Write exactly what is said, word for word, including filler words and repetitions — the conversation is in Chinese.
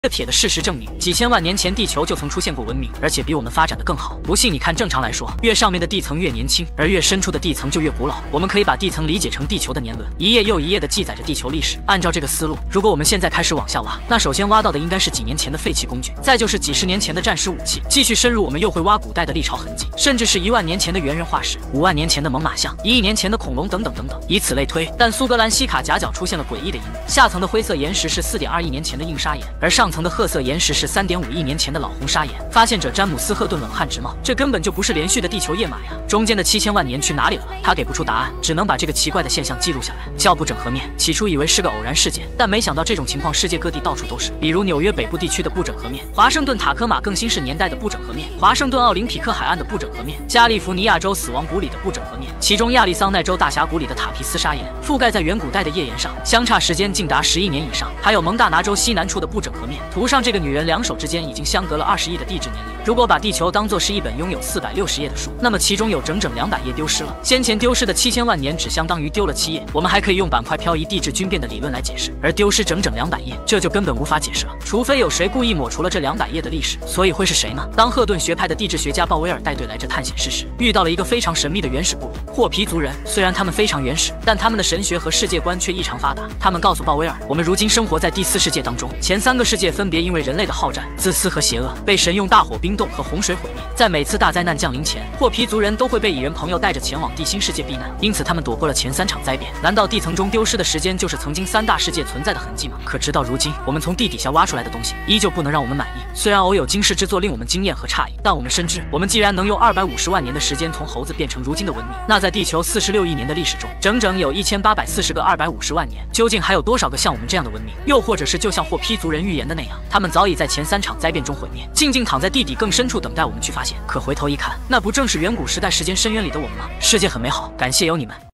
这铁的事实证明，几千万年前地球就曾出现过文明，而且比我们发展的更好。不信你看，正常来说，越上面的地层越年轻，而越深处的地层就越古老。我们可以把地层理解成地球的年轮，一页又一页的记载着地球历史。按照这个思路，如果我们现在开始往下挖，那首先挖到的应该是几年前的废弃工具，再就是几十年前的战时武器。继续深入，我们又会挖古代的历朝痕迹，甚至是一万年前的猿人化石，五万年前的猛犸象，一亿年前的恐龙等等等等，以此类推。但苏格兰西卡夹角出现了诡异的一幕，下层的灰色岩石是 四点二亿年前的硬砂岩，而上层的褐色岩石是 三点五亿年前的老红砂岩。发现者詹姆斯·赫顿冷汗直冒，这根本就不是连续的地球页码呀！中间的七千万年去哪里了？他给不出答案，只能把这个奇怪的现象记录下来，叫不整合面。起初以为是个偶然事件，但没想到这种情况世界各地到处都是，比如纽约北部地区的不整合面，华盛顿塔科马更新世年代的不整合面，华盛顿奥林匹克海岸的不整合面，加利福尼亚州死亡谷里的不整合面，其中亚利桑那州大峡谷里的塔皮斯砂岩覆盖在远古代的页岩上，相差时间竟达十亿年以上。还有蒙大拿州西南处的不整合面，图上这个女人两手之间已经相隔了二十亿的地质年龄。如果把地球当作是一本拥有四百六十页的书，那么其中有整整两百页丢失了。先前丢失的七千万年只相当于丢了七页。我们还可以用板块漂移地质均变的理论来解释，而丢失整整两百页，这就根本无法解释了，除非有谁故意抹除了这两百页的历史。所以会是谁呢？当赫顿学派的地质学家鲍威尔带队来这探险事时，遇到了一个非常神秘的原始部落——霍皮族人。虽然他们非常原始，但他们的神学和世界观却异常发达。他们告诉鲍威尔，我们如今生活在第四世界当中，前三个世界分别因为人类的好战、自私和邪恶，被神用大火冰冻和洪水毁灭。在每次大灾难降临前，霍皮族人都会被蚁人朋友带着前往地心世界避难，因此他们躲过了前三场灾变。难道地层中丢失的时间就是曾经三大世界存在的痕迹吗？可直到如今，我们从地底下挖出来的东西依旧不能让我们满意。虽然偶有惊世之作令我们惊艳和诧异，但我们深知，我们既然能用二百五十万年的时间从猴子变成如今的文明，那在地球四十六亿年的历史中，整整有一千八百四十个二百五十万年，究竟还有多少个像我们这样的文明？又或者是就像霍皮族人预言的那样，他们早已在前三场灾变中毁灭，静静躺在地底更深处等待我们去发现。可回头一看，那不正是远古时代时间深渊里的我们吗？世界很美好，感谢有你们。